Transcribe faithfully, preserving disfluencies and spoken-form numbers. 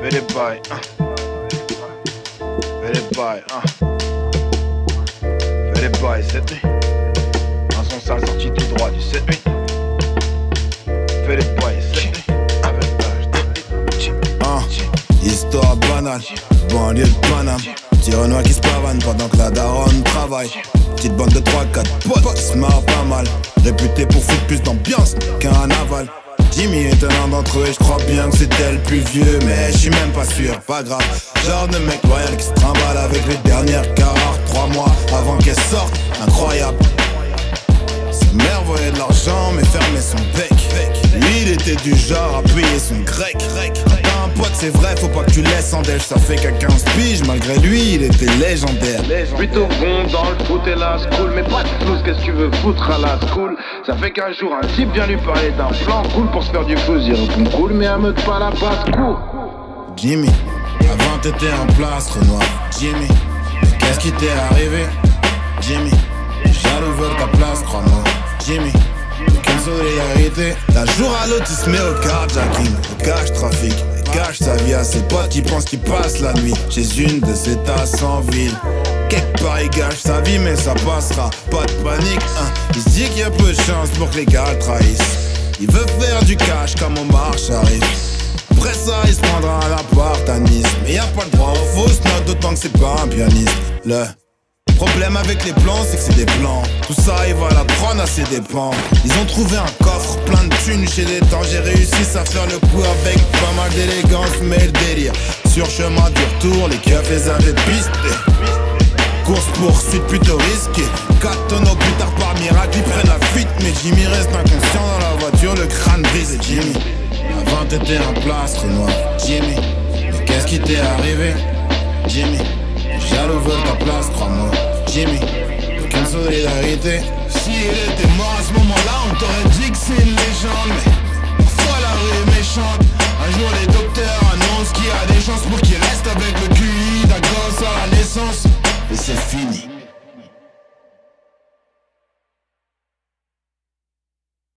Fais les bails, hein. Fais les bails, hein. Fais les bails cette nuit. Un son sale sorti tout droit du sept huit. Fais les bails cette nuit. Avec l'âge de histoire banale, banlieue de Paname. Petit Renoir qui se pavane pendant que la daronne travaille. Petite bande de trois quatre potes qui se marrent pas mal. Réputé pour foutre plus d'ambiance qu'un aval. Jimmy est un d'entre eux et je crois bien que c'était le plus vieux. Mais je suis même pas sûr, pas grave. Genre de mec loyal qui se trimballe avec les dernières Carhartt. Trois mois avant qu'elle sorte, incroyable. Sa mère voyait de l'argent mais fermait son bec. Lui il était du genre à payer son grec. Quand t'as un pote c'est vrai, faut pas que tu laisses en dèche. Ça fait qu'à quinze piges, malgré lui il était légendaire. Plutôt bon dans le foot et la school. Mais pas de flouze, qu'est-ce que tu veux foutre à la school? Ça fait qu'un jour un type vient lui parler d'un plan cool pour se faire du flouze. Il répond cool mais à meute pas la passe court. Jimmy, avant t'étais en place Renoir. Jimmy, mais qu'est-ce qui t'est arrivé? Jimmy, jaloux veulent ta place, crois-moi. Jimmy, aucune solidarité. D'un jour à l'autre il se met au carjacking, au cash trafic. Cache sa vie à ses potes qui pensent qu'il passe la nuit chez une de ses tasses en ville. Quelque part il gâche sa vie mais ça passera. Pas de panique, hein. Il se dit qu'il y a peu de chance pour que les gars le trahissent. Il veut faire du cash comme Omar Sharif. Après ça il se prendra à l'appart à Nice. Mais y a pas le droit aux fausses notes, d'autant que c'est pas un pianiste. Le problème avec les plans c'est que c'est des plans. Tout ça il va la prendre à ses dépens. Ils ont trouvé un coffre plein de thunes chez les temps. J'ai réussi à faire le coup avec pas mal d'élégance. Mais le délire sur chemin du retour, les keufs les avaient pistés. Course poursuite plutôt risquée. Quatre tonneaux plus tard par miracle ils prennent la fuite. Mais Jimmy reste inconscient dans la voiture, le crâne brisé. Jimmy, avant t'étais en place Renoir. Jimmy, mais qu'est-ce qui t'est arrivé? Jimmy, jaloux veulent ta place, crois-moi. Jimmy, aucune solidarité. Si il était mort à ce moment-là, on t'aurait dit que c'est une légende. Mais parfois la rue est méchante. Un jour les docteurs annoncent qu'il y a des chances pour